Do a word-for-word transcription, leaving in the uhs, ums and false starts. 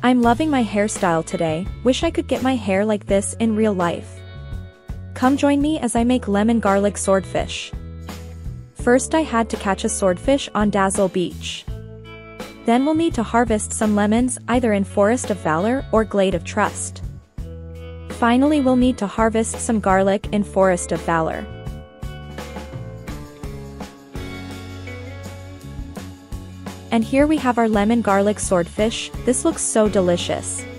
I'm loving my hairstyle today, wish I could get my hair like this in real life. Come join me as I make lemon garlic swordfish. First I had to catch a swordfish on Dazzle Beach. Then we'll need to harvest some lemons either in Forest of Valor or Glade of Trust. Finally we'll need to harvest some garlic in Forest of Valor. And here we have our lemon garlic swordfish, this looks so delicious.